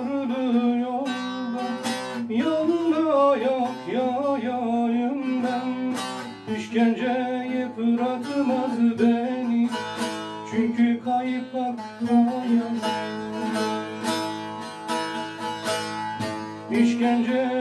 vardı yolda, yolda yok yayayım ben. İşkenceye bırakmaz beni, çünkü kayıp hayal. İşkence